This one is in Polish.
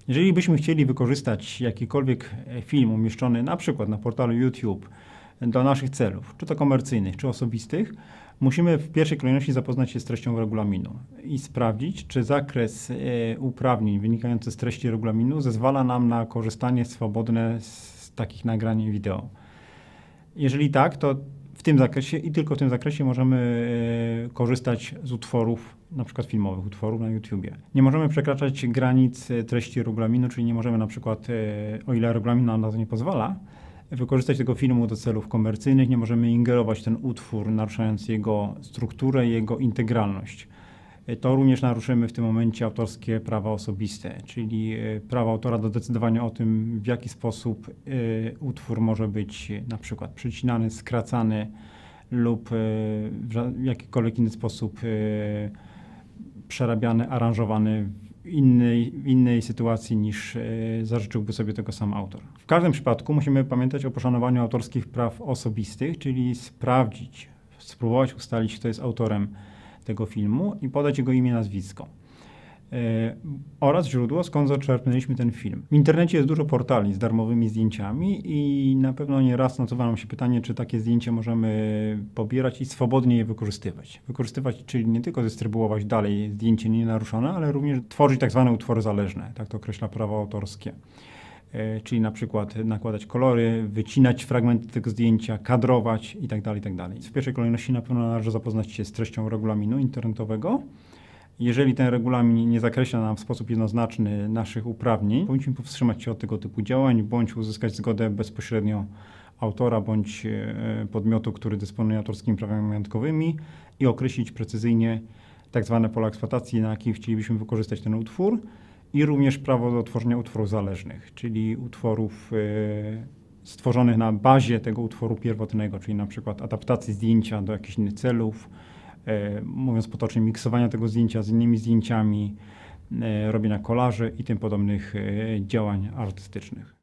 Jeżeli byśmy chcieli wykorzystać jakikolwiek film umieszczony na przykład na portalu YouTube do naszych celów, czy to komercyjnych, czy osobistych, musimy w pierwszej kolejności zapoznać się z treścią regulaminu i sprawdzić, czy zakres uprawnień wynikający z treści regulaminu zezwala nam na korzystanie swobodne z takich nagrań wideo. Jeżeli tak, to w tym zakresie i tylko w tym zakresie możemy korzystać z utworów, na przykład filmowych utworów na YouTubie. Nie możemy przekraczać granic treści regulaminu, czyli nie możemy na przykład, o ile regulamin nam na to nie pozwala, wykorzystać tego filmu do celów komercyjnych, nie możemy ingerować w ten utwór, naruszając jego strukturę i jego integralność. To również naruszymy w tym momencie autorskie prawa osobiste, czyli prawo autora do decydowania o tym, w jaki sposób utwór może być na przykład przycinany, skracany lub w jakikolwiek inny sposób przerabiany, aranżowany w innej sytuacji niż zażyczyłby sobie tego sam autor. W każdym przypadku musimy pamiętać o poszanowaniu autorskich praw osobistych, czyli spróbować ustalić, kto jest autorem tego filmu i podać jego imię, nazwisko. Oraz źródło, skąd zaczerpnęliśmy ten film. W internecie jest dużo portali z darmowymi zdjęciami i na pewno nieraz nasuwa nam się pytanie, czy takie zdjęcie możemy pobierać i swobodnie je wykorzystywać. Wykorzystywać, czyli nie tylko dystrybuować dalej zdjęcie nienaruszone, ale również tworzyć tak zwane utwory zależne, tak to określa prawo autorskie. Czyli na przykład nakładać kolory, wycinać fragmenty tego zdjęcia, kadrować itd., itd. W pierwszej kolejności na pewno należy zapoznać się z treścią regulaminu internetowego. Jeżeli ten regulamin nie zakreśla nam w sposób jednoznaczny naszych uprawnień, powinniśmy powstrzymać się od tego typu działań, bądź uzyskać zgodę bezpośrednio autora, bądź podmiotu, który dysponuje autorskimi prawami majątkowymi i określić precyzyjnie tak zwane pola eksploatacji, na jakich chcielibyśmy wykorzystać ten utwór i również prawo do tworzenia utworów zależnych, czyli utworów stworzonych na bazie tego utworu pierwotnego, czyli na przykład adaptacji zdjęcia do jakichś innych celów, mówiąc potocznie, miksowania tego zdjęcia z innymi zdjęciami, robienia kolaży i tym podobnych działań artystycznych.